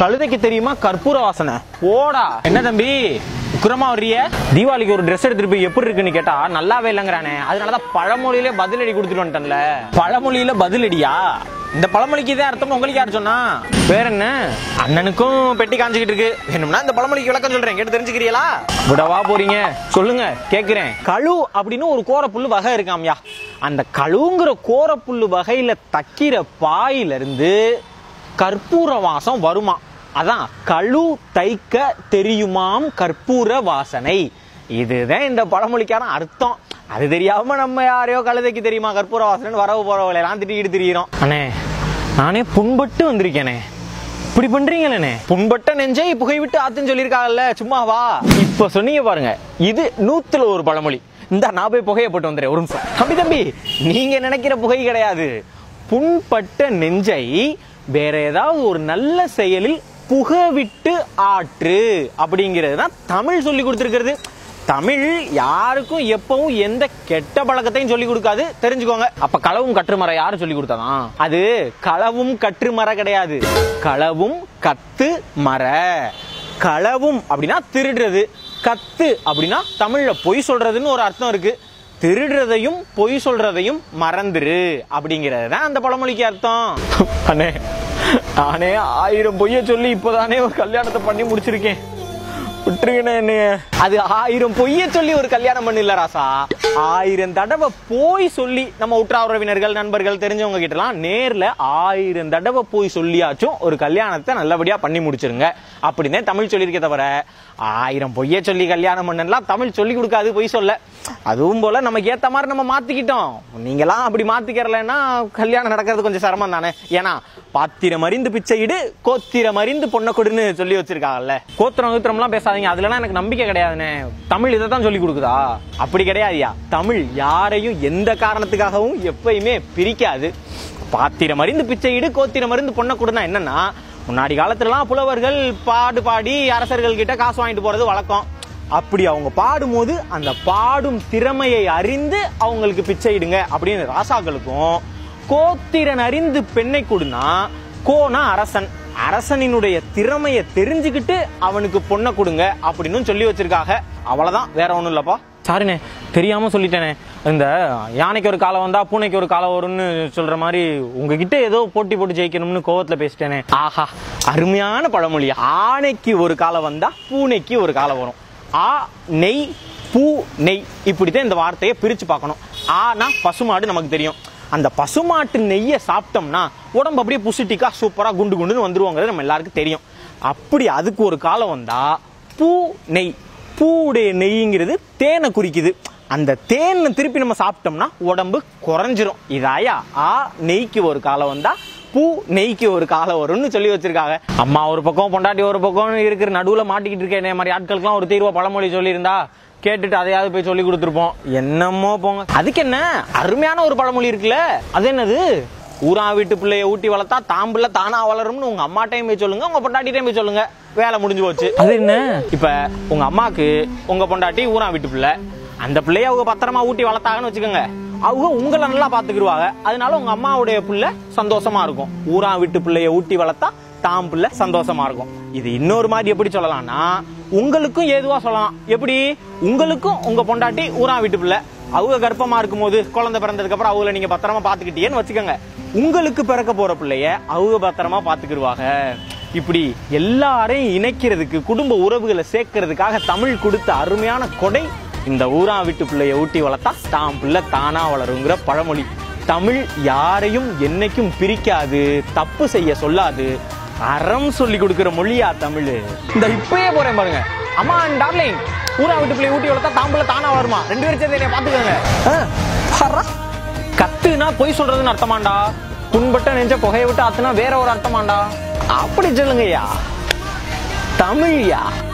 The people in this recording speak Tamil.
கழுதைக்கு தெரியுமா கற்பூர வாசனை? போடா. என்ன தம்பி உக்கிரமா வர்றிய? தீபாவளிக்கு ஒரு ட்ரெஸ் எடுத்துட்டு போய் எப்படி இருக்குன்னு கேட்டா நல்லாவே இல்லங்கிறானே. அதனாலதான் பழமொழியில பதிலடி கொடுத்துட்டு வந்துட்டேன்ல. பழமொழியில பதிலடியா? இந்த பழமொழிக்கு தான் அர்த்தம் உங்களுக்கு யாரு சொன்னா? வேற என்ன? அண்ணனுக்கும் பெட்டி காஞ்சிக்கிட்டு இருக்கு. வேணும்னா இந்த பழமொழிக்கு விளக்கம் சொல்றேன், கேட்டு தெரிஞ்சுக்கிறீங்களா? விடவா போறீங்க? சொல்லுங்க, கேக்குறேன். கழு அப்படின்னு ஒரு கோரப்புல்லு வகை இருக்காம்யா. அந்த கழுவுங்கிற கோரப்புல்லு வகையில தக்கிற பாயில இருந்து கற்பூர வாசம் வருமா. அதான் கழு தைக்க தெரியுமாம் கற்பூர வாசனை. இதுதான் இந்த பழமொழிக்கான அர்த்தம். அது தெரியாம நம்ம யாரையோ கழுதைக்கு தெரியுமா கற்பூர வாசனை வரவு போறவங்களை எல்லாம் திட்டிக்கிட்டு திரியிறோம். அண்ணே நானே புண்பட்டு வந்திருக்கேனே, இப்படி பண்றீங்களே. புண்பட்ட நெஞ்சை புகை விட்டு ஆத்துன்னு சொல்லியிருக்காங்கல்ல, சும்மாவா? இப்ப சொன்னீங்க பாருங்க, இது 100ல ஒரு பழமொழி. இந்த நான் போய் புகையை போட்டு வந்துடுறேன், ஒரு நிமிஷம். தம்பி நீங்க நினைக்கிற புகை கிடையாது. புண்பட்ட நெஞ்சை வேற ஏதாவது ஒரு நல்ல செயலில் புகவிட்டு ஆற்று அப்படிங்கிறது தான் தமிழ் சொல்லி கொடுத்திருக்கிறது. தமிழ் யாருக்கும் எப்பவும் எந்த கெட்ட பழக்கத்தையும் சொல்லி கொடுக்காது, தெரிஞ்சுக்கோங்க. அப்ப களவும் கற்றுமறை யாரு சொல்லி கொடுத்தாதான்? அது களவும் கற்றுமறை கிடையாது, களவும் கத்து மர. களவும் அப்படின்னா திருடுறது, கத்து அப்படின்னா தமிழ்ல பொய் சொல்றதுன்னு ஒரு அர்த்தம் இருக்கு. திருடுறதையும் பொய் சொல்றதையும் மறந்துரு அப்படிங்கிறது தான் அந்த பழமொழிக்கு அர்த்தம். அண்ணே நானே 1000 பொய்ய சொல்லி இப்பதானே ஒரு கல்யாணத்தை பண்ணி முடிச்சிருக்கேன், விட்டுருங்கண்ணே. அது 1000 பொய்ய சொல்லி ஒரு கல்யாணம் பண்ணல ராசா, 1000 தடவை போய் சொல்லி நம்ம உற்றார் உறவினர்கள் நண்பர்கள் தெரிஞ்சவங்க கிட்டலாம் நேர்ல 1000 தடவை போய் சொல்லியாச்சும் ஒரு கல்யாணத்தை நல்லபடியா பண்ணி முடிச்சிருங்க அப்படின்னு தமிழ் சொல்லியிருக்கே தவிர 1000 பொய்ய சொல்லி கல்யாணம் பண்ணலாம் தமிழ் சொல்லி கொடுக்காது பொய் சொல்ல. அதுவும் போல நமக்கு ஏத்த மாதிரி நம்ம மாத்திக்கிட்டோம். நீங்களாம் அப்படி மாத்திக்கிறலன்னா கல்யாணம் நடக்கிறது கொஞ்சம் சிரமம் தானே. ஏன்னா பாத்திரம் அறிந்து பிச்சையிடு கோத்திரம் அறிந்து பொண்ணை கொடுன்னு சொல்லி வச்சிருக்காங்கல்ல. கோத்திரம் எல்லாம் பேசாதீங்க, அதுலலாம் எனக்கு நம்பிக்கை கிடையாதுன்னு. தமிழ் இதை தான் சொல்லி கொடுக்குதா? அப்படி கிடையாதுயா. தமிழ் யாரையும் எந்த காரணத்துக்காகவும் எப்பயுமே பிரிக்காது. பாத்திரம் அறிந்து பிச்சையிடு கோத்திரம் அறிந்து பொண்ணை கொடுனா என்னன்னா, முன்னாடி காலத்துலலாம் புலவர்கள் பாடு பாடி அரசர்கள் கிட்ட காசு வாங்கிட்டு போறது வழக்கம். அப்படி அவங்க பாடும்போது அந்த பாடும் திறமையை அறிந்து அவங்களுக்கு பிச்சையிடுங்க அப்படின்னு ராசாக்களுக்கும், கோத்திரன் அறிந்து பெண்ணை கொடுனா, கோனா அரசன், அரசனினுடைய திறமையை தெரிஞ்சுக்கிட்டு அவனுக்கு பொண்ணை கொடுங்க அப்படின்னு சொல்லி வச்சிருக்காங்க. அவ்வளவுதான், வேற ஒண்ணும் இல்லப்பா. சாரிண்ணே தெரியாம சொல்லிட்டேனே. இந்த யானைக்கு ஒரு காலம் வந்தா பூனைக்கு ஒரு காலம் வரும்னு சொல்ற மாதிரி உங்ககிட்ட ஏதோ போட்டி போட்டு ஜெயிக்கணும்னு கோவத்துல பேசிட்டேனே. ஆஹா, அருமையான பழமொழி. ஆனைக்கு ஒரு காலம் வந்தா பூனைக்கு ஒரு காலம் வரும். ஆ நெய் பூ நெய், இப்படித்தான் இந்த வார்த்தையை பிரிச்சு பார்க்கணும். ஆனா பசுமாடு நமக்கு தெரியும். அந்த பசுமாட்டு நெய்யை சாப்பிட்டோம்னா உடம்பு அப்படியே புசிட்டிக்கா சூப்பரா குண்டு குண்டுன்னு வந்துருவோங்கிறது நம்ம எல்லாருக்கும் தெரியும். அப்படி அதுக்கு ஒரு காலம் வந்தா பூ நெய், பூடைய நெய்ங்கிறது தேனை குறிக்குது. அந்த தேனை திருப்பி நம்ம சாப்பிட்டோம்னா உடம்பு குறைஞ்சிரும். இதாயா ஆ நெய்க்கு ஒரு காலம் வந்தா பூ நெய்க்கு ஒரு காலம் வரும்னு சொல்லி வச்சிருக்காங்க. அம்மா ஒரு பக்கம் பொண்டாட்டி ஒரு பக்கம் இருக்கிற நடுவுல மாட்டிக்கிட்டு இருக்கேன் மாதிரி ஆட்களுக்குலாம் ஒரு தீர்வா பழமொழி சொல்லியிருந்தா கேட்டுட்டு அதையாவது போய் சொல்லி கொடுத்துருப்போம். என்னமோ போங்க. அதுக்கு என்ன அருமையான ஒரு பழமொழி இருக்குல்ல, அது என்னது? ஊரா வீட்டு பிள்ளைய ஊட்டி வளர்த்தா தாம்புல தானா வளரும்னு உங்க அம்மாட்டையும் போய் சொல்லுங்க, உங்க பொண்டாட்டிட்டையும் போய் சொல்லுங்க, வேலை முடிஞ்சு போச்சு. அது என்ன? இப்ப உங்க அம்மாக்கு உங்க பொண்டாட்டி ஊரா வீட்டு பிள்ளை, அந்த பிள்ளைய அவங்க பத்திரமா ஊட்டி வளர்த்தாங்கன்னு வச்சுக்கோங்க, அவங்க உங்களை நல்லா பாத்துக்கிடுவாங்க. அதனால உங்க அம்மாவுடைய பிள்ளை சந்தோஷமா இருக்கும். ஊரா வீட்டு பிள்ளைய ஊட்டி வளர்த்தா தாம் பிள்ளை சந்தோஷமா இருக்கும். இது இன்னொரு மாதிரி எப்படி சொல்லலாம்னா, உங்களுக்கும் ஏதுவா சொல்லலாம். எப்படி? உங்களுக்கும் உங்க பொண்டாட்டி ஊரா வீட்டு பிள்ளை, அவங்க கர்ப்பமா இருக்கும் போது குழந்தை பிறந்ததுக்கு அப்புறம் அவங்கள நீங்க பத்திரமா பாத்துக்கிட்டீங்கன்னு வச்சுக்கோங்க, உங்களுக்கு பிறக்க போற பிள்ளைய அவங்க பத்திரமா பாத்துக்கிடுவாங்க. இப்படி எல்லாரையும் இணைக்கிறதுக்கு, குடும்ப உறவுகளை சேர்க்கறதுக்காக தமிழ் கொடுத்த அருமையான கொடை இந்த ஊரா வீட்டு பிள்ளைய ஊட்டி வளர்த்தா தாம் பிள்ளை தானா வளருங்கிற பழமொழி. தமிழ் யாரையும் என்னைக்கும் பிரிக்காது, தப்பு செய்ய சொல்லாது, அறம் சொல்லி கொடுக்கிற மொழியா தமிழ். இந்த இப்பயே போறேன் பாருங்க, அம்மா அண்ட் டார்லிங், ஊரா வீட்டு பிள்ளைய ஊட்டி வளர்த்தா தாம் பிள்ளை தானா வருமா, 2 பேரும் சேர்ந்து என்னைய பாத்துக்கோங்க. கத்துனா பொய் சொல்றதுன்னு அர்த்தமாண்டா, புண்பட்ட நெஞ்ச புகையை விட்டு ஆத்துனா வேற ஒரு அர்த்தமாண்டா. அப்படி சொல்லுங்கய்யா, தமிழ்யா.